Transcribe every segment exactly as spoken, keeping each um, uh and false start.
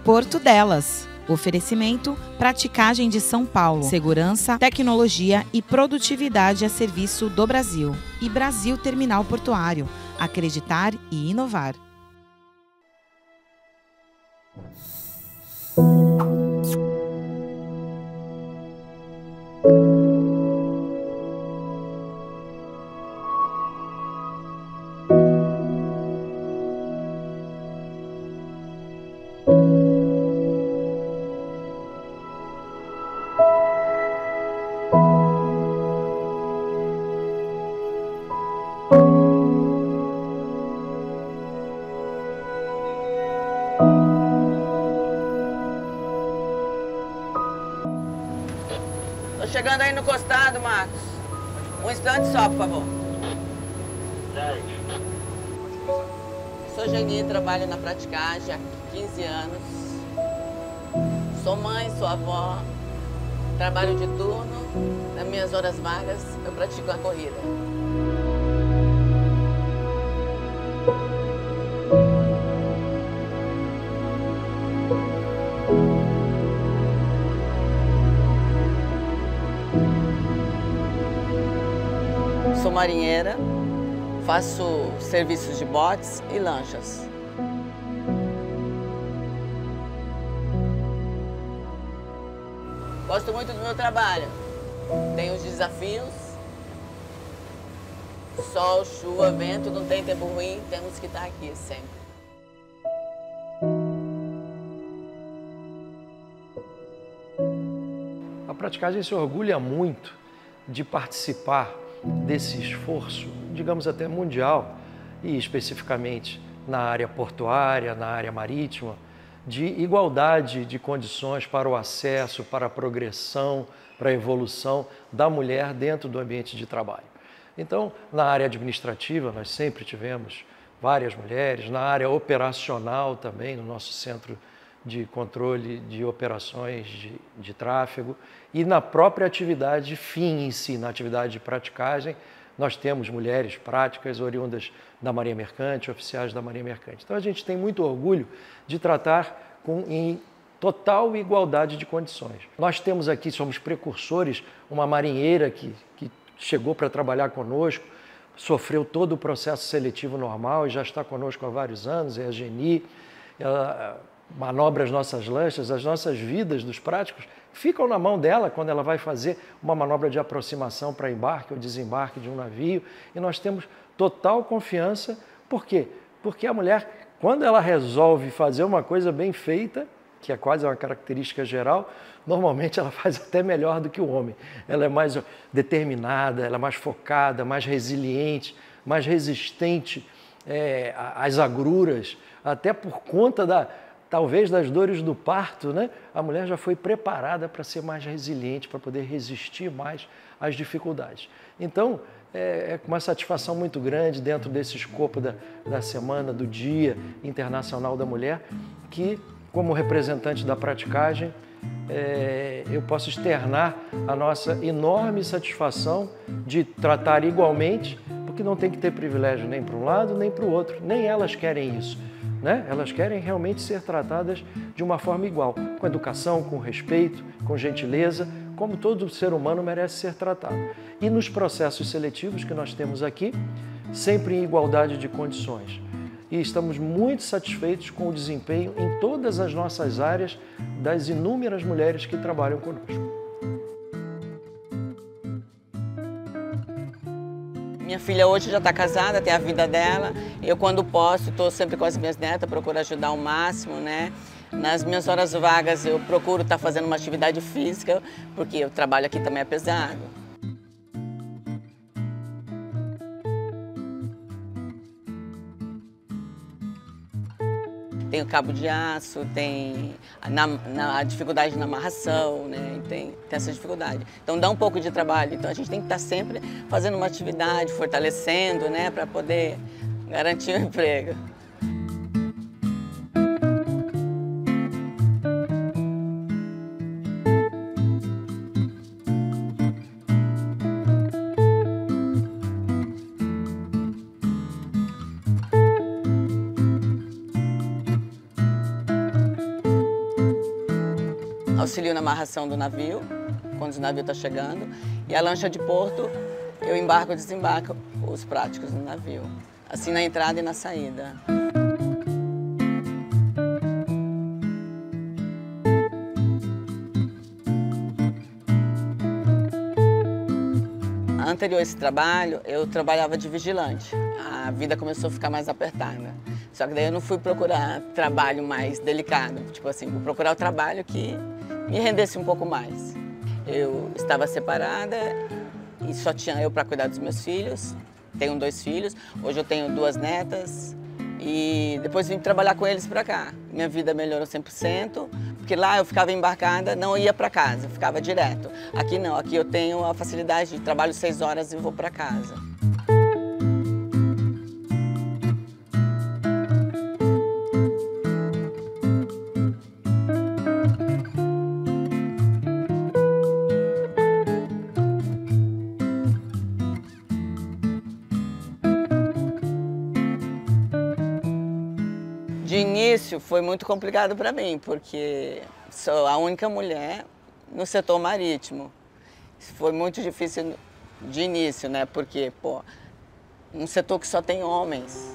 Porto Delas. Oferecimento Praticagem de São Paulo. Segurança, tecnologia e produtividade a serviço do Brasil. E Brasil Terminal Portuário. Acreditar e inovar. Tô chegando aí no costado, Marcos. Um instante só, por favor. Sou Geni, trabalho na praticagem há quinze anos. Sou mãe, sou avó, trabalho de turno. Nas minhas horas vagas, eu pratico a corrida. Sou marinheira, faço serviços de botes e lanchas. Gosto muito do meu trabalho. Tem os desafios. Sol, chuva, vento, não tem tempo ruim, temos que estar aqui sempre. A praticagem se orgulha muito de participar desse esforço, digamos até mundial, e especificamente na área portuária, na área marítima, de igualdade de condições para o acesso, para a progressão, para a evolução da mulher dentro do ambiente de trabalho. Então, na área administrativa, nós sempre tivemos várias mulheres, na área operacional também, no nosso centro de controle de operações de, de tráfego, e na própria atividade fim em si, na atividade de praticagem, nós temos mulheres práticas oriundas da Marinha Mercante, oficiais da Marinha Mercante. Então a gente tem muito orgulho de tratar com, em total igualdade de condições. Nós temos aqui, somos precursores, uma marinheira que, que chegou para trabalhar conosco, sofreu todo o processo seletivo normal e já está conosco há vários anos, é a Geni. Ela manobra as nossas lanchas, as nossas vidas dos práticos ficam na mão dela quando ela vai fazer uma manobra de aproximação para embarque ou desembarque de um navio, e nós temos total confiança. Por quê? Porque a mulher, quando ela resolve fazer uma coisa bem feita, que é quase uma característica geral, normalmente ela faz até melhor do que o homem. Ela é mais determinada, ela é mais focada, mais resiliente, mais resistente é, às agruras, até por conta da talvez das dores do parto, né? A mulher já foi preparada para ser mais resiliente, para poder resistir mais às dificuldades. Então, é uma satisfação muito grande dentro desse escopo da, da semana, do Dia Internacional da Mulher, que, como representante da praticagem, é, eu posso externar a nossa enorme satisfação de tratar igualmente, porque não tem que ter privilégio nem para um lado nem para o outro, nem elas querem isso. Né? Elas querem realmente ser tratadas de uma forma igual, com educação, com respeito, com gentileza, como todo ser humano merece ser tratado. E nos processos seletivos que nós temos aqui, sempre em igualdade de condições. E estamos muito satisfeitos com o desempenho em todas as nossas áreas das inúmeras mulheres que trabalham conosco. Minha filha hoje já está casada, tem a vida dela. Eu, quando posso, estou sempre com as minhas netas, procuro ajudar ao máximo, né? Nas minhas horas vagas, eu procuro estar fazendo uma atividade física, porque o trabalho aqui também é pesado. Tem o cabo de aço, tem na, na, a dificuldade na amarração, né? Tem, tem essa dificuldade. Então dá um pouco de trabalho. Então a gente tem que estar sempre fazendo uma atividade, fortalecendo, né? Para poder garantir o emprego. auxilio na amarração do navio, quando o navio está chegando, e a lancha de porto, eu embarco e desembarco os práticos no navio, assim na entrada e na saída. Anterior a esse trabalho, eu trabalhava de vigilante. A vida começou a ficar mais apertada. Só que daí eu não fui procurar trabalho mais delicado. Tipo assim, vou procurar o trabalho que me rendesse um pouco mais. Eu estava separada e só tinha eu para cuidar dos meus filhos. Tenho dois filhos, hoje eu tenho duas netas. E depois vim trabalhar com eles para cá. Minha vida melhorou cem por cento, porque lá eu ficava embarcada, não ia para casa, ficava direto. Aqui não, aqui eu tenho a facilidade de trabalho seis horas e vou para casa. De início foi muito complicado para mim, porque sou a única mulher no setor marítimo. Foi muito difícil de início, né? Porque, pô, um setor que só tem homens.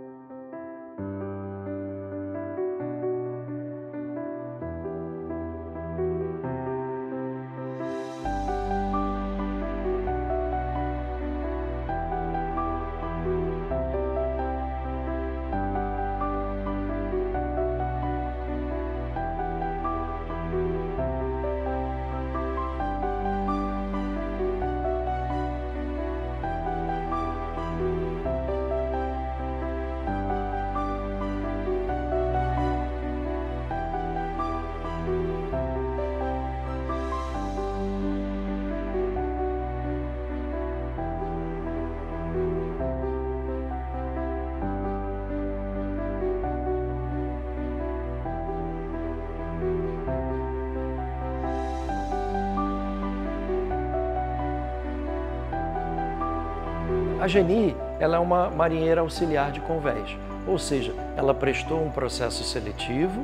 A Geni, ela é uma marinheira auxiliar de convés, ou seja, ela prestou um processo seletivo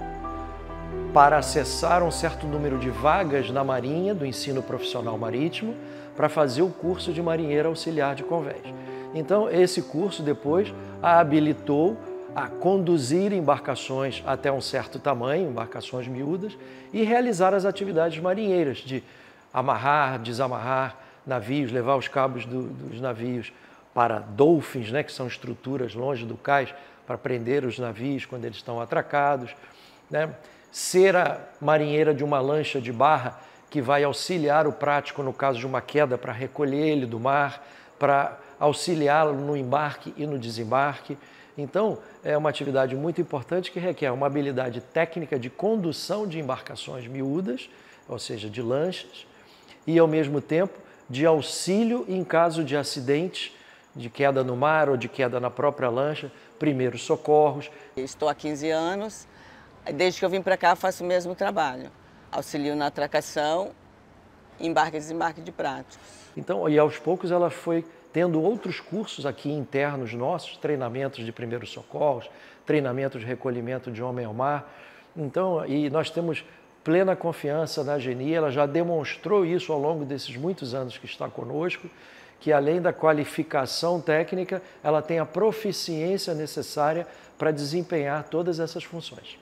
para acessar um certo número de vagas na Marinha, do ensino profissional marítimo, para fazer o curso de marinheira auxiliar de convés. Então, esse curso depois a habilitou a conduzir embarcações até um certo tamanho, embarcações miúdas, e realizar as atividades marinheiras de amarrar, desamarrar navios, levar os cabos do, dos navios para dolphins, né, que são estruturas longe do cais, para prender os navios quando eles estão atracados, né? Ser a marinheira de uma lancha de barra que vai auxiliar o prático no caso de uma queda para recolher ele do mar, para auxiliá-lo no embarque e no desembarque. Então, é uma atividade muito importante que requer uma habilidade técnica de condução de embarcações miúdas, ou seja, de lanchas, e ao mesmo tempo de auxílio em caso de acidente, de queda no mar ou de queda na própria lancha, primeiros socorros. Estou há quinze anos, desde que eu vim para cá faço o mesmo trabalho. Auxilio na atracação, embarque e desembarque de práticos. Então, e aos poucos ela foi tendo outros cursos aqui internos nossos, treinamentos de primeiros socorros, treinamentos de recolhimento de homem ao mar. Então, e nós temos plena confiança na Geni, ela já demonstrou isso ao longo desses muitos anos que está conosco, que além da qualificação técnica, ela tem a proficiência necessária para desempenhar todas essas funções.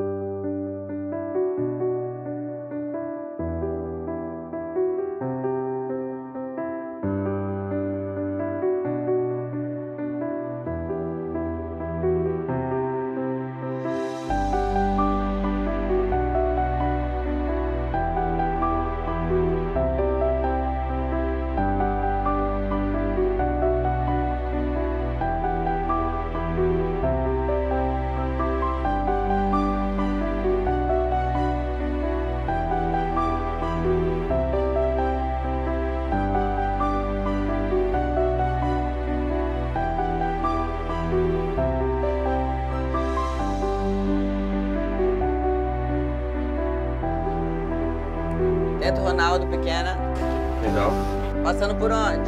Neto Ronaldo, pequena. Legal. Passando por onde?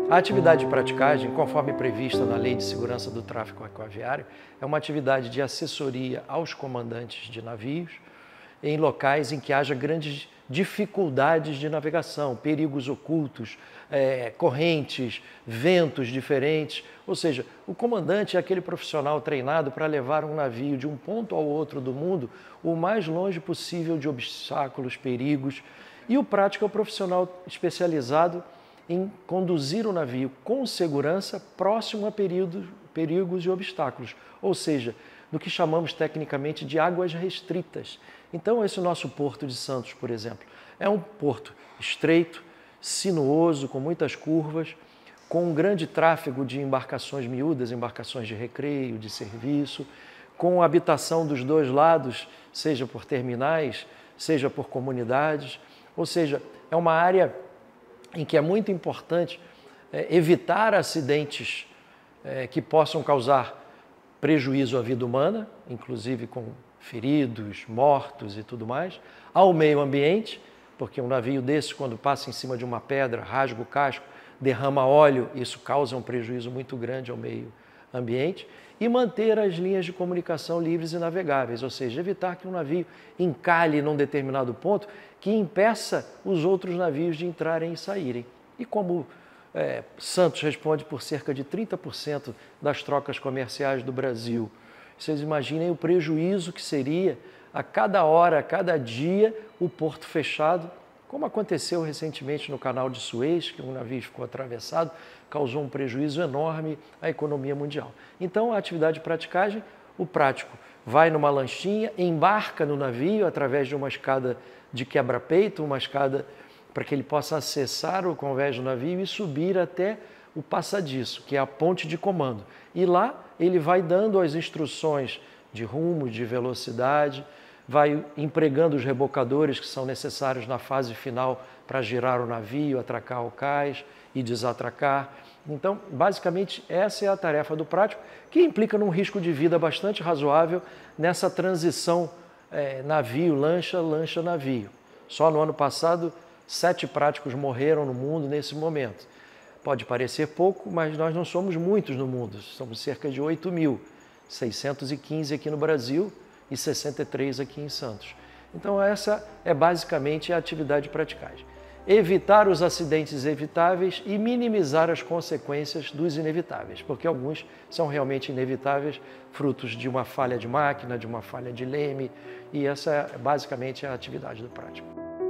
A atividade de praticagem, conforme prevista na Lei de Segurança do Tráfego Aquaviário, é uma atividade de assessoria aos comandantes de navios em locais em que haja grandes dificuldades de navegação, perigos ocultos, é, correntes, ventos diferentes. Ou seja, o comandante é aquele profissional treinado para levar um navio de um ponto ao outro do mundo o mais longe possível de obstáculos, perigos. E o prático é o profissional especializado em conduzir o navio com segurança próximo a períodos, perigos e obstáculos, ou seja, no que chamamos tecnicamente de águas restritas. Então, esse nosso Porto de Santos, por exemplo, é um porto estreito, sinuoso, com muitas curvas, com um grande tráfego de embarcações miúdas, embarcações de recreio, de serviço, com habitação dos dois lados, seja por terminais, seja por comunidades, ou seja, é uma área em que é muito importante é, evitar acidentes é, que possam causar prejuízo à vida humana, inclusive com feridos, mortos e tudo mais, ao meio ambiente, porque um navio desse, quando passa em cima de uma pedra, rasga o casco, derrama óleo, isso causa um prejuízo muito grande ao meio ambiente, e manter as linhas de comunicação livres e navegáveis, ou seja, evitar que um navio encalhe num determinado ponto que impeça os outros navios de entrarem e saírem. E como é, Santos responde por cerca de trinta por cento das trocas comerciais do Brasil, vocês imaginem o prejuízo que seria a cada hora, a cada dia, o porto fechado, como aconteceu recentemente no canal de Suez, que um navio ficou atravessado, causou um prejuízo enorme à economia mundial. Então, a atividade de praticagem, o prático vai numa lanchinha, embarca no navio através de uma escada de quebra-peito, uma escada para que ele possa acessar o convés do navio e subir até o passadiço, que é a ponte de comando. E lá ele vai dando as instruções de rumo, de velocidade, vai empregando os rebocadores que são necessários na fase final para girar o navio, atracar o cais e desatracar. Então, basicamente, essa é a tarefa do prático, que implica num risco de vida bastante razoável nessa transição é, navio, lancha, lancha, navio. Só no ano passado, sete práticos morreram no mundo nesse momento. Pode parecer pouco, mas nós não somos muitos no mundo, somos cerca de oito mil, seiscentos e quinze aqui no Brasil e sessenta e três aqui em Santos. Então essa é basicamente a atividade de praticagem. Evitar os acidentes evitáveis e minimizar as consequências dos inevitáveis, porque alguns são realmente inevitáveis, frutos de uma falha de máquina, de uma falha de leme, e essa é basicamente a atividade do prático.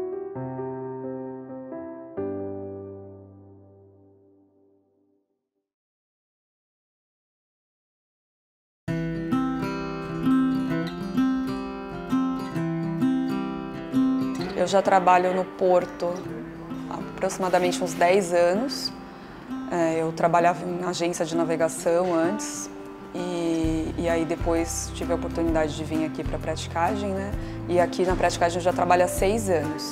Eu já trabalho no Porto há aproximadamente uns dez anos. Eu trabalhava em agência de navegação antes e, e aí depois tive a oportunidade de vir aqui para a praticagem, né? E aqui na praticagem eu já trabalho há seis anos.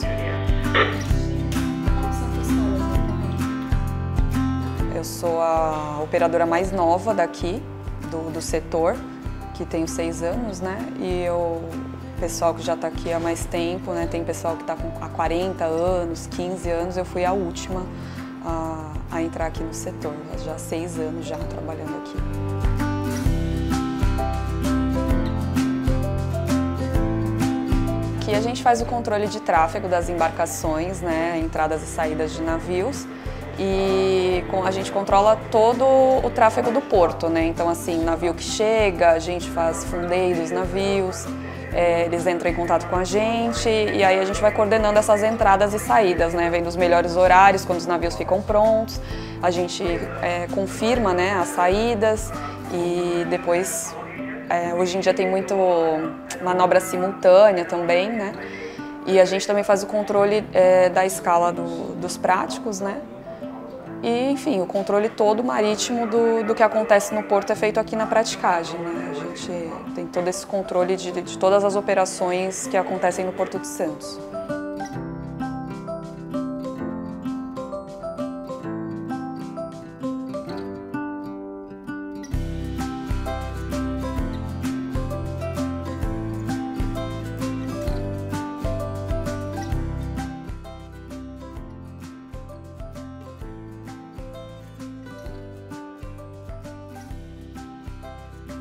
Eu sou a operadora mais nova daqui, do, do setor, que tenho seis anos, né? E eu... pessoal que já está aqui há mais tempo, né? Tem pessoal que está há quarenta anos, quinze anos, eu fui a última a, a entrar aqui no setor, já há seis anos já trabalhando aqui. Aqui a gente faz o controle de tráfego das embarcações, né? Entradas e saídas de navios, e a gente controla todo o tráfego do porto, né? Então assim, navio que chega, a gente faz fundeio dos navios, É, eles entram em contato com a gente e aí a gente vai coordenando essas entradas e saídas, né? Vendo os melhores horários, quando os navios ficam prontos, a gente é, confirma, né, as saídas e depois, é, hoje em dia tem muito manobra simultânea também, né? E a gente também faz o controle é, da escala do, dos práticos, né? E, enfim, o controle todo marítimo do, do que acontece no porto é feito aqui na praticagem, né? A gente tem todo esse controle de, de todas as operações que acontecem no Porto de Santos.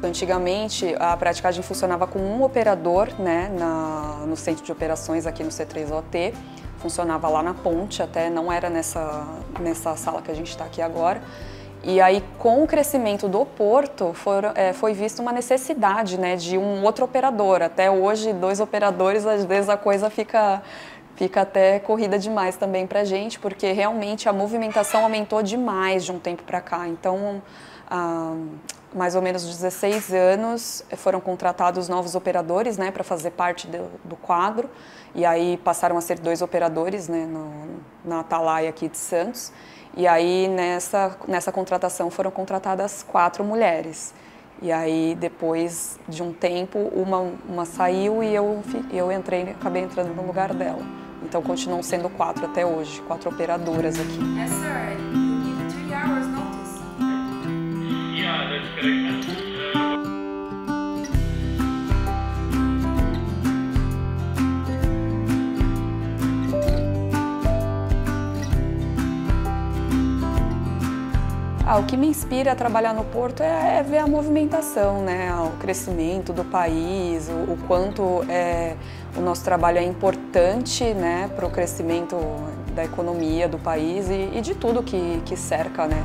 Antigamente, a praticagem funcionava com um operador, né, na, no centro de operações aqui no C três O T. Funcionava lá na ponte, até não era nessa, nessa sala que a gente está aqui agora. E aí, com o crescimento do porto, for, é, foi vista uma necessidade, né, de um outro operador. Até hoje, dois operadores, às vezes a coisa fica, fica até corrida demais também para a gente, porque realmente a movimentação aumentou demais de um tempo para cá. Então, há mais ou menos dezesseis anos foram contratados novos operadores, né, para fazer parte do, do quadro. E aí passaram a ser dois operadores, né, no, na Atalaia aqui de Santos. E aí nessa, nessa contratação foram contratadas quatro mulheres. E aí depois de um tempo uma, uma saiu e eu, eu entrei, acabei entrando no lugar dela. Então continuam sendo quatro até hoje, quatro operadoras aqui. Yes, sir. You give three hours notice. Yeah, that's correct. Ah, o que me inspira a trabalhar no Porto é, é ver a movimentação, né? O crescimento do país, o, o quanto é, o nosso trabalho é importante, né, para o crescimento da economia do país e, e de tudo que, que cerca, né?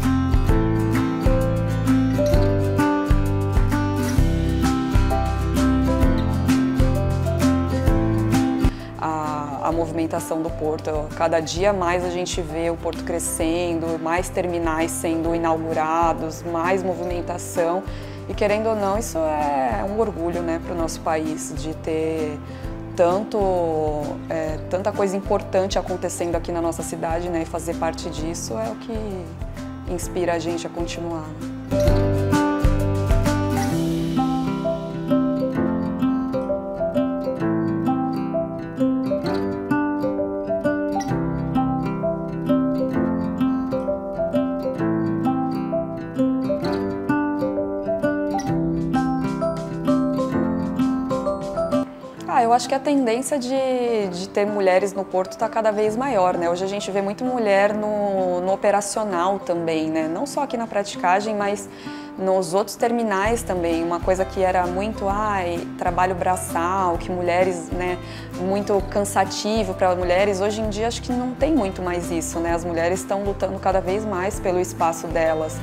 A movimentação do porto, cada dia mais a gente vê o porto crescendo, mais terminais sendo inaugurados, mais movimentação e querendo ou não isso é um orgulho, né, para o nosso país de ter tanto, é, tanta coisa importante acontecendo aqui na nossa cidade, né, e fazer parte disso é o que inspira a gente a continuar. Ah, eu acho que a tendência de, de ter mulheres no porto está cada vez maior, né? Hoje a gente vê muito mulher no, no operacional também, né? Não só aqui na praticagem, mas nos outros terminais também. Uma coisa que era muito, ai, trabalho braçal, que mulheres, né, muito cansativo para mulheres. Hoje em dia acho que não tem muito mais isso, né? As mulheres estão lutando cada vez mais pelo espaço delas.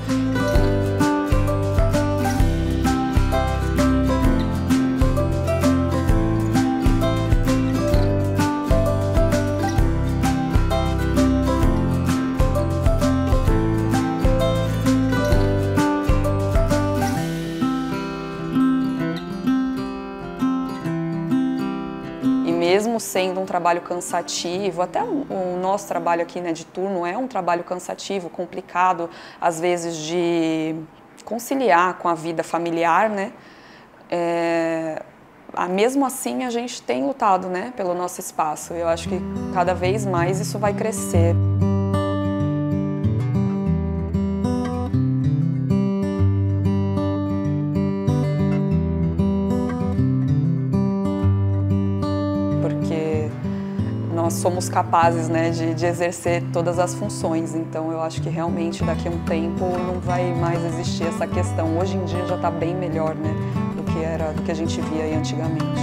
Mesmo sendo um trabalho cansativo, até o, o nosso trabalho aqui, né, de turno é um trabalho cansativo, complicado, às vezes de conciliar com a vida familiar, né? É, mesmo assim a gente tem lutado, né, pelo nosso espaço. Eu acho que cada vez mais isso vai crescer. Nós somos capazes, né, de, de exercer todas as funções, então eu acho que realmente daqui a um tempo não vai mais existir essa questão. Hoje em dia já está bem melhor, né, do que era, do que a gente via aí antigamente.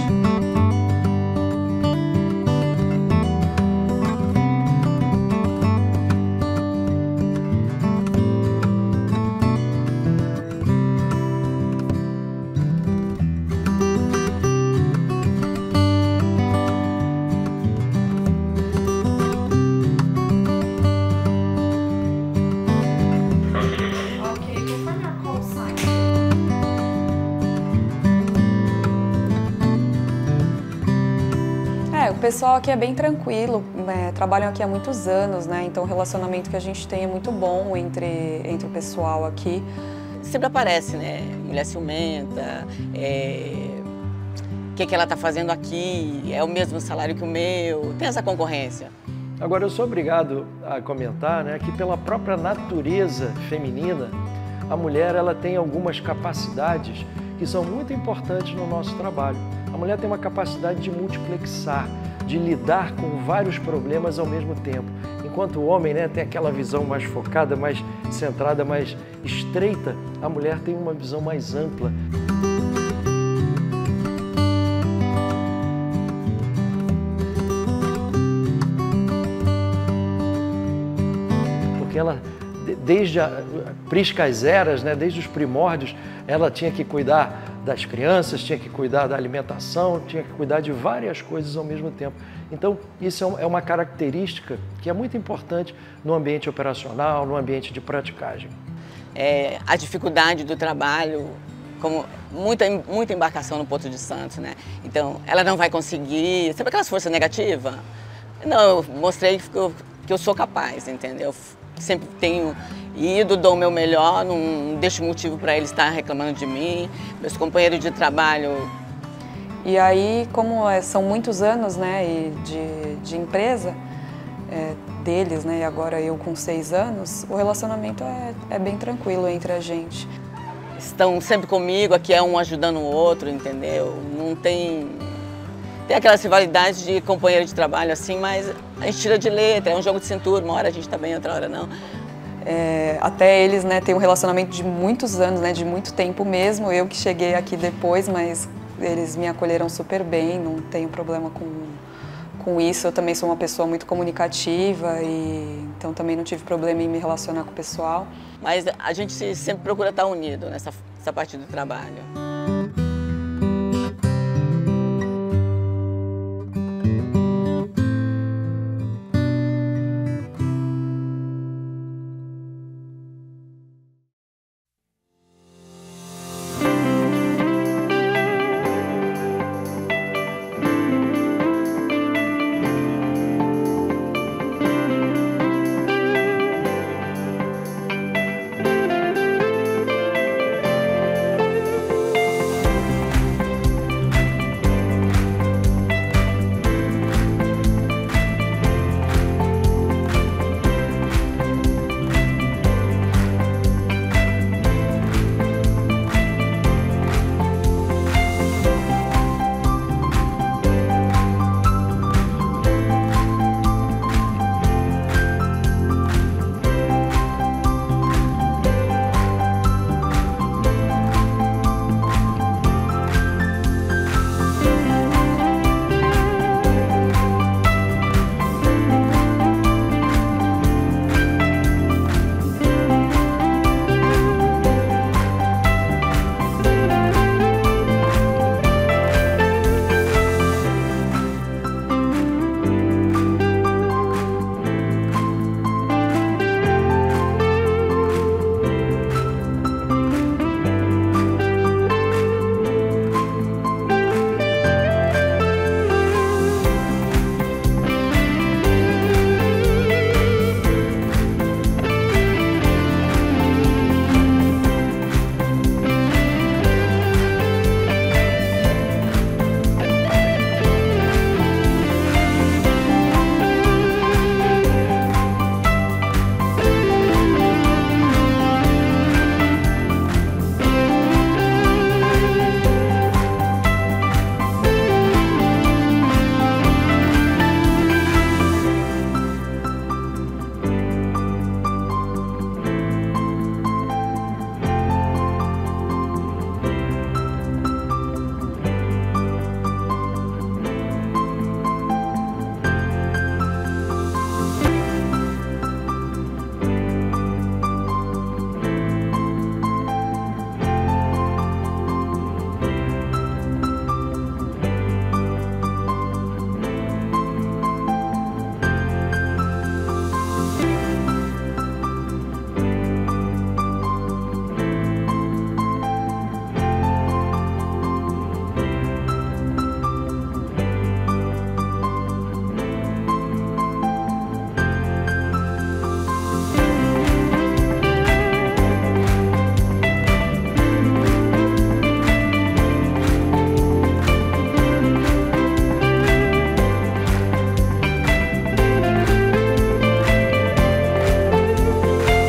O pessoal aqui é bem tranquilo, né? Trabalham aqui há muitos anos, né? Então o relacionamento que a gente tem é muito bom entre, entre o pessoal aqui. Sempre aparece, né? Mulher ciumenta, é... o que, que ela está fazendo aqui, é o mesmo salário que o meu, tem essa concorrência. Agora eu sou obrigado a comentar, né, que pela própria natureza feminina, a mulher ela tem algumas capacidades que são muito importantes no nosso trabalho. A mulher tem uma capacidade de multiplexar, de lidar com vários problemas ao mesmo tempo. enquanto o homem, né, tem aquela visão mais focada, mais centrada, mais estreita, a mulher tem uma visão mais ampla. Porque ela, desde a priscas eras, né, desde os primórdios, ela tinha que cuidar das crianças, tinha que cuidar da alimentação, tinha que cuidar de várias coisas ao mesmo tempo. Então, isso é uma característica que é muito importante no ambiente operacional, no ambiente de praticagem. É, a dificuldade do trabalho, como muita, muita embarcação no Porto de Santos, né? Então, ela não vai conseguir... Sabe aquelas forças negativas? Não, eu mostrei que eu, que eu sou capaz, entendeu? Sempre tenho ido, dou o meu melhor, não deixo motivo para eles estar reclamando de mim. Meus companheiros de trabalho... E aí, como é, são muitos anos, né, e de, de empresa é, deles, né, e agora eu com seis anos, o relacionamento é, é bem tranquilo entre a gente. Estão sempre comigo, aqui é um ajudando o outro, entendeu? Não tem... Tem aquelas rivalidades de companheiro de trabalho assim, mas a gente tira de letra, é um jogo de cintura, uma hora a gente está bem, outra hora não. É, até eles, né, têm um relacionamento de muitos anos, né, de muito tempo mesmo, eu que cheguei aqui depois, mas eles me acolheram super bem, não tenho problema com, com isso. Eu também sou uma pessoa muito comunicativa, e então também não tive problema em me relacionar com o pessoal. Mas a gente sempre procura estar unido nessa, nessa parte do trabalho.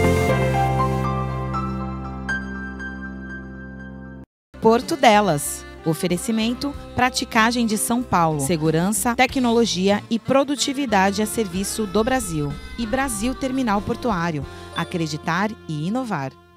Porto Delas. Oferecimento: Praticagem de São Paulo. Segurança, tecnologia e produtividade a serviço do Brasil. E Brasil Terminal Portuário. Acreditar e inovar.